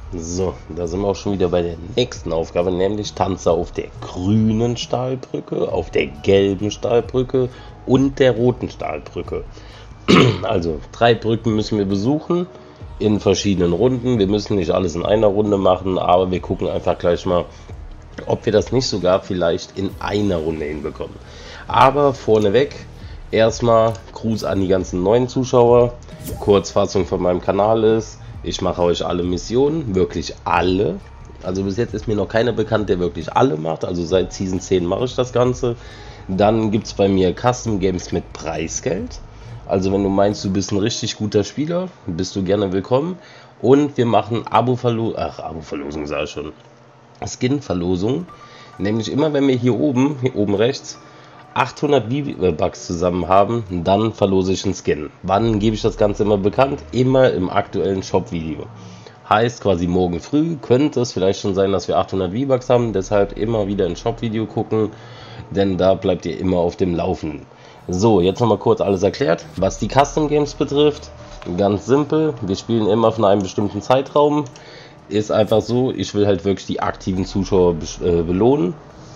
So, da sind wir auch schon wieder bei der nächsten Aufgabe, nämlich Tanze auf der grünen Stahlbrücke, auf der gelben Stahlbrücke und der roten Stahlbrücke. Also 3 Brücken müssen wir besuchen in verschiedenen Runden. Wir müssen nicht alles in einer Runde machen, aber wir gucken einfach gleich mal, ob wir das nicht sogar vielleicht in einer Runde hinbekommen. Aber vorneweg erstmal Gruß an die ganzen neuen Zuschauer. Kurzfassung von meinem Kanal ist: Ich mache euch alle Missionen, wirklich alle. Also bis jetzt ist mir noch keiner bekannt, der wirklich alle macht. Also seit Season 10 mache ich das Ganze. Dann gibt es bei mir Custom Games mit Preisgeld. Also wenn du meinst, du bist ein richtig guter Spieler, bist du gerne willkommen. Und wir machen Abo-Verlosung sage ich schon. Skin-Verlosung. Nämlich immer wenn wir hier oben rechts 800 V-Bucks zusammen haben, dann verlose ich einen Skin. Wann gebe ich das Ganze immer bekannt? Immer im aktuellen Shop-Video. Heißt quasi morgen früh könnte es vielleicht schon sein, dass wir 800 V-Bucks haben. Deshalb immer wieder ein Shop-Video gucken, denn da bleibt ihr immer auf dem Laufenden. So, jetzt nochmal kurz alles erklärt. Was die Custom Games betrifft, ganz simpel. Wir spielen immer von einem bestimmten Zeitraum. Ist einfach so, ich will halt wirklich die aktiven Zuschauer belohnen.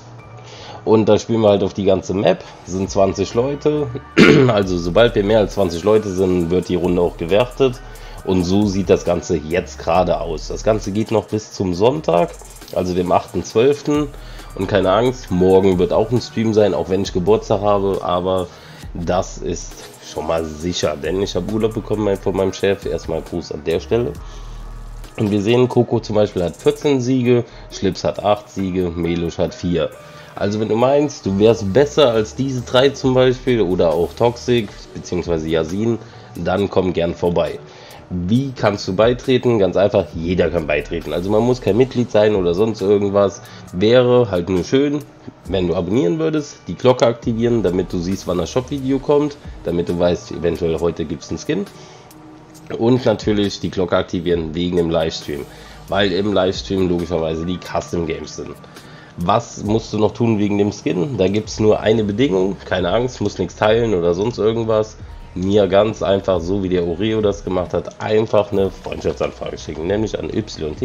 Und da spielen wir halt auf die ganze Map, sind 20 Leute, also sobald wir mehr als 20 Leute sind, wird die Runde auch gewertet. Und so sieht das Ganze jetzt gerade aus. Das Ganze geht noch bis zum Sonntag, also dem 8.12. Und keine Angst, morgen wird auch ein Stream sein, auch wenn ich Geburtstag habe, aber das ist schon mal sicher, denn ich habe Urlaub bekommen von meinem Chef. Erstmal Gruß an der Stelle. Und wir sehen, Coco zum Beispiel hat 14 Siege, Schlips hat 8 Siege, Melusch hat 4. Also wenn du meinst, du wärst besser als diese 3 zum Beispiel oder auch Toxic bzw. Yasin, dann komm gern vorbei. Wie kannst du beitreten? Ganz einfach, jeder kann beitreten. Also man muss kein Mitglied sein oder sonst irgendwas. Wäre halt nur schön, wenn du abonnieren würdest, die Glocke aktivieren, damit du siehst, wann das Shop-Video kommt, damit du weißt, eventuell heute gibt es einen Skin. Und natürlich die Glocke aktivieren wegen dem Livestream, weil im Livestream logischerweise die Custom Games sind. Was musst du noch tun wegen dem Skin? Da gibt es nur eine Bedingung, keine Angst, musst nichts teilen oder sonst irgendwas. Mir ganz einfach, so wie der Oreo das gemacht hat, einfach eine Freundschaftsanfrage schicken, nämlich an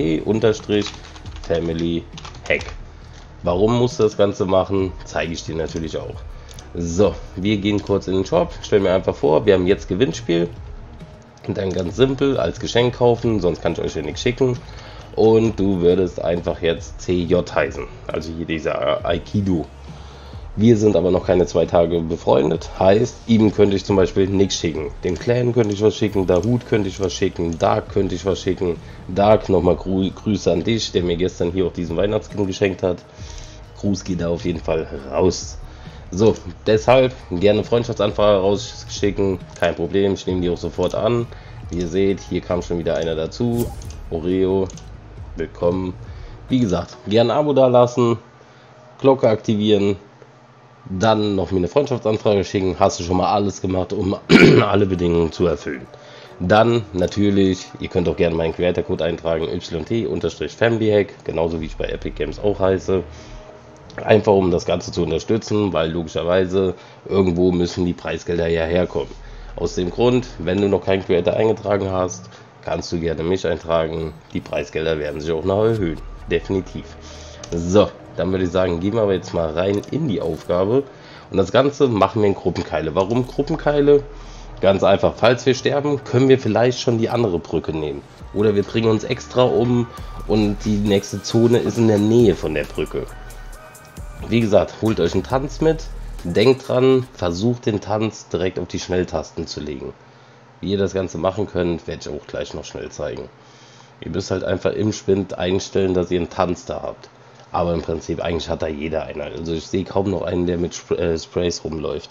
yt-family-hack. Warum musst du das Ganze machen, zeige ich dir natürlich auch. So, wir gehen kurz in den Shop, stell mir einfach vor, wir haben jetzt Gewinnspiel. Und dann ganz simpel, als Geschenk kaufen, sonst kann ich euch ja nichts schicken. Und du würdest einfach jetzt CJ heißen, also hier dieser Aikido. Wir sind aber noch keine 2 Tage befreundet, heißt, ihm könnte ich zum Beispiel nichts schicken. Dem Clan könnte ich was schicken, Dahut könnte ich was schicken, Dark könnte ich was schicken. Dark, nochmal Grüße an dich, der mir gestern hier auch diesen Weihnachtsskin geschenkt hat. Gruß geht da auf jeden Fall raus. So, deshalb gerne Freundschaftsanfrage rausschicken, kein Problem, ich nehme die auch sofort an. Wie ihr seht, hier kam schon wieder einer dazu, Oreo, willkommen. Wie gesagt, gerne ein Abo da lassen, Glocke aktivieren, dann noch mir eine Freundschaftsanfrage schicken, hast du schon mal alles gemacht, um alle Bedingungen zu erfüllen. Dann natürlich, ihr könnt auch gerne meinen Creator-Code eintragen, yt-familyhack, genauso wie ich bei Epic Games auch heiße. Einfach um das Ganze zu unterstützen, weil logischerweise irgendwo müssen die Preisgelder ja herkommen. Aus dem Grund, wenn du noch keinen Creator eingetragen hast, kannst du gerne mich eintragen. Die Preisgelder werden sich auch noch erhöhen. Definitiv. So, dann würde ich sagen, gehen wir aber jetzt mal rein in die Aufgabe. Und das Ganze machen wir in Gruppenkeile. Warum Gruppenkeile? Ganz einfach, falls wir sterben, können wir vielleicht schon die andere Brücke nehmen. Oder wir bringen uns extra um und die nächste Zone ist in der Nähe von der Brücke. Wie gesagt, holt euch einen Tanz mit, denkt dran, versucht den Tanz direkt auf die Schnelltasten zu legen. Wie ihr das Ganze machen könnt, werde ich auch gleich noch schnell zeigen. Ihr müsst halt einfach im Spind einstellen, dass ihr einen Tanz da habt. Aber im Prinzip, eigentlich hat da jeder einen. Also ich sehe kaum noch einen, der mit Sprays rumläuft.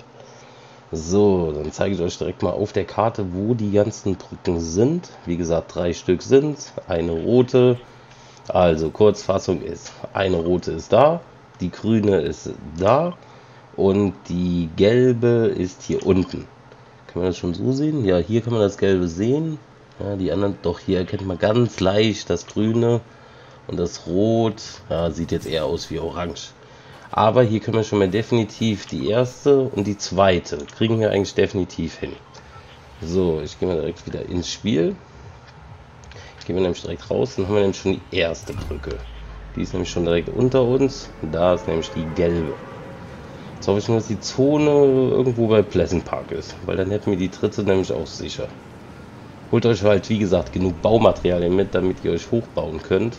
So, dann zeige ich euch direkt mal auf der Karte, wo die ganzen Brücken sind. Wie gesagt, 3 Stück sind, eine rote. Also Kurzfassung ist, eine rote ist da. Die grüne ist da und die gelbe ist hier unten. Kann man das schon so sehen? Ja, hier kann man das gelbe sehen. Ja, die anderen, doch, hier erkennt man ganz leicht das grüne und das rot. Ja, sieht jetzt eher aus wie orange. Aber hier können wir schon mal definitiv die erste und die zweite. Kriegen wir eigentlich definitiv hin. So, ich gehe mal direkt wieder ins Spiel. Gehen wir nämlich direkt raus, dann haben wir nämlich schon die erste Brücke. Die ist nämlich schon direkt unter uns. Da ist nämlich die gelbe. Jetzt hoffe ich nur, dass die Zone irgendwo bei Pleasant Park ist, weil dann hätten wir die dritte nämlich auch sicher. Holt euch halt, wie gesagt, genug Baumaterialien mit, damit ihr euch hochbauen könnt.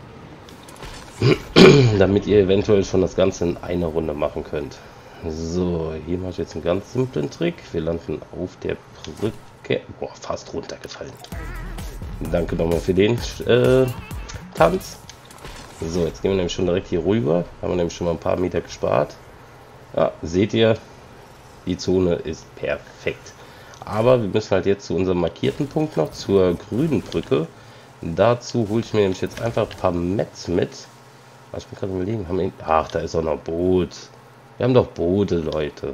Damit ihr eventuell schon das Ganze in einer Runde machen könnt. So, hier mache ich jetzt einen ganz simplen Trick. Wir landen auf der Brücke. Boah, fast runtergefallen. Danke nochmal für den Tanz. So, jetzt gehen wir nämlich schon direkt hier rüber. Haben wir nämlich schon mal ein paar Meter gespart. Ja, seht ihr, die Zone ist perfekt. Aber wir müssen halt jetzt zu unserem markierten Punkt noch, zur grünen Brücke. Dazu hole ich mir nämlich jetzt einfach ein paar Mets mit. Ich bin gerade überlegen, haben wir... Ach, da ist auch noch Boot. Wir haben doch Boote, Leute.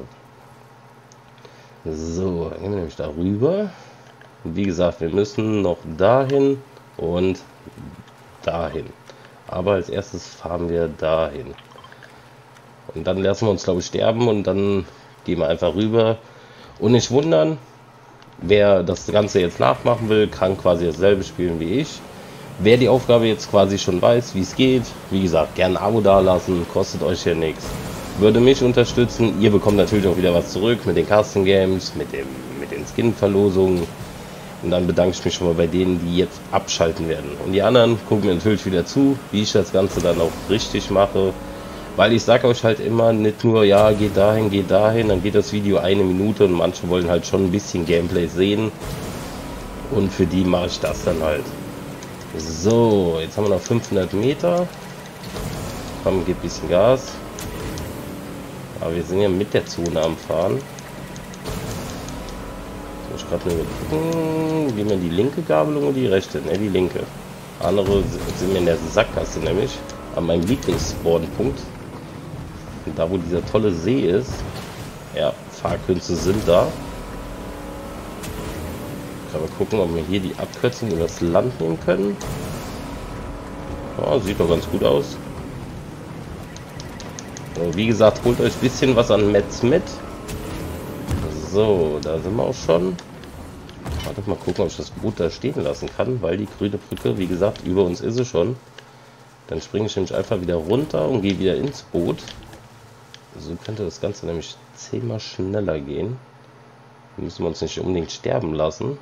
So, dann gehen wir nämlich da rüber. Wie gesagt, wir müssen noch dahin und dahin. Aber als erstes fahren wir dahin. Und dann lassen wir uns, glaube ich, sterben und dann gehen wir einfach rüber. Und nicht wundern, wer das Ganze jetzt nachmachen will, kann quasi dasselbe spielen wie ich. Wer die Aufgabe jetzt quasi schon weiß, wie es geht, wie gesagt, gerne ein Abo dalassen, kostet euch ja nichts. Würde mich unterstützen. Ihr bekommt natürlich auch wieder was zurück mit den Custom Games, mit den Skin-Verlosungen. Und dann bedanke ich mich schon mal bei denen, die jetzt abschalten werden. Und die anderen gucken mir natürlich wieder zu, wie ich das Ganze dann auch richtig mache. Weil ich sage euch halt immer, nicht nur, ja, geht dahin, dann geht das Video 1 Minute und manche wollen halt schon ein bisschen Gameplay sehen. Und für die mache ich das dann halt. So, jetzt haben wir noch 500 Meter. Komm, gibt ein bisschen Gas. Aber wir sind ja mit der Zone am Fahren. Ich gerade nur gucken, wie man die linke Gabelung oder die rechte? Ne, die linke. Andere sind mir in der Sackgasse nämlich. An meinem Lieblingsspawnpunkt. Da wo dieser tolle See ist. Ja, Fahrkünste sind da. Können wir gucken, ob wir hier die Abkürzung über das Land nehmen können. Ja, sieht doch ganz gut aus. So, wie gesagt, holt euch ein bisschen was an Metz mit. So, da sind wir auch schon. Warte mal gucken, ob ich das Boot da stehen lassen kann, weil die grüne Brücke, wie gesagt, über uns ist sie schon. Dann springe ich nämlich einfach wieder runter und gehe wieder ins Boot. So könnte das Ganze nämlich 10-mal schneller gehen. Da müssen wir uns nicht unbedingt sterben lassen.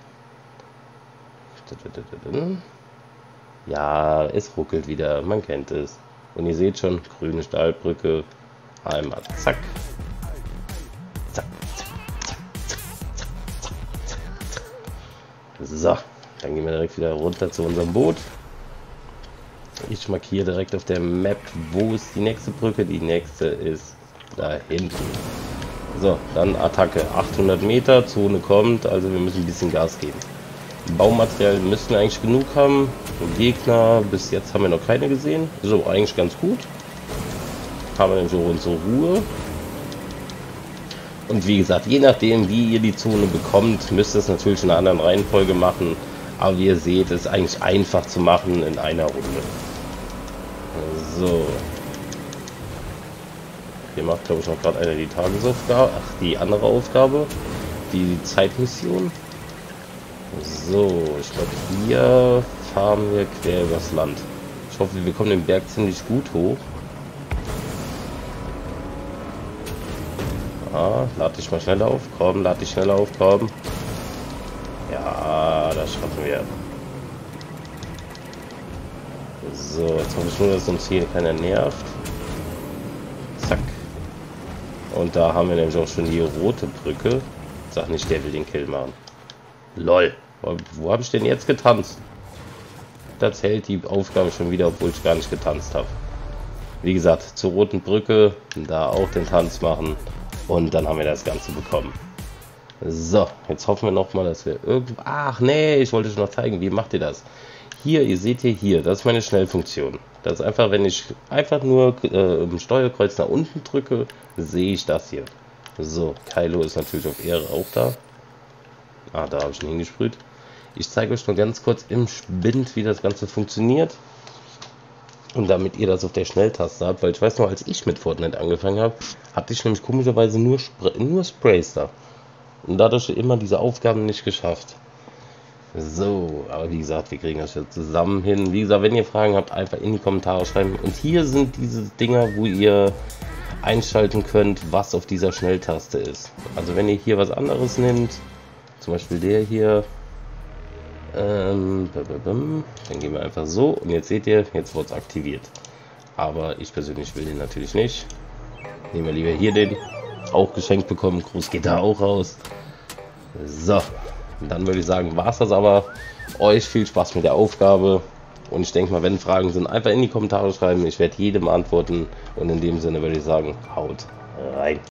Ja, es ruckelt wieder, man kennt es. Und ihr seht schon, grüne Stahlbrücke. Einmal zack. Zack, zack, zack, zack, zack, zack, zack. So, dann gehen wir direkt wieder runter zu unserem Boot. Ich markiere direkt auf der Map, wo ist die nächste Brücke. Die nächste ist da hinten. So, dann Attacke. 800 Meter, Zone kommt, also wir müssen ein bisschen Gas geben. Baumaterial müssen wir eigentlich genug haben. Gegner, bis jetzt haben wir noch keine gesehen. So, eigentlich ganz gut. Haben wir dann so unsere Ruhe. Und wie gesagt, je nachdem, wie ihr die Zone bekommt, müsst ihr es natürlich in einer anderen Reihenfolge machen. Aber wie ihr seht, ist eigentlich einfach zu machen in einer Runde. So. Hier macht, glaube ich, noch gerade einer die Tagesaufgabe. Ach, die andere Aufgabe. Die Zeitmission. So, ich glaube, hier fahren wir quer übers Land. Ich hoffe, wir kommen den Berg ziemlich gut hoch. Ah, lad dich mal schneller auf. Komm, lad dich schneller auf, komm. Ja, das schaffen wir. So, jetzt hoffe ich nur, dass uns hier keiner nervt. Zack. Und da haben wir nämlich auch schon die rote Brücke. Sag nicht, der will den Kill machen. LOL. Wo habe ich denn jetzt getanzt? Da zählt die Aufgabe schon wieder, obwohl ich gar nicht getanzt habe. Wie gesagt, zur roten Brücke, da auch den Tanz machen. Und dann haben wir das Ganze bekommen. So, jetzt hoffen wir noch mal, dass wir irgendwo... Ach nee, ich wollte euch noch zeigen, wie macht ihr das? Hier, ihr seht hier, das ist meine Schnellfunktion. Das ist einfach, wenn ich einfach nur im Steuerkreuz nach unten drücke, sehe ich das hier. So, Kylo ist natürlich auf Ehre auch da. Ah, da habe ich ihn hingesprüht. Ich zeige euch nur ganz kurz im Spind, wie das Ganze funktioniert. Und damit ihr das auf der Schnelltaste habt, weil ich weiß noch, als ich mit Fortnite angefangen habe, hatte ich nämlich komischerweise nur Sprays da. Und dadurch immer diese Aufgaben nicht geschafft. So, aber wie gesagt, wir kriegen das ja zusammen hin. Wie gesagt, wenn ihr Fragen habt, einfach in die Kommentare schreiben. Und hier sind diese Dinger, wo ihr einschalten könnt, was auf dieser Schnelltaste ist. Also wenn ihr hier was anderes nehmt, zum Beispiel der hier, dann gehen wir einfach so und jetzt seht ihr, jetzt wird es aktiviert. Aber ich persönlich will den natürlich nicht. Nehmen wir lieber hier den, auch geschenkt bekommen. Gruß geht da auch raus. So, dann würde ich sagen, war es das aber. Euch viel Spaß mit der Aufgabe. Und ich denke mal, wenn Fragen sind, einfach in die Kommentare schreiben. Ich werde jedem antworten. Und in dem Sinne würde ich sagen, haut rein.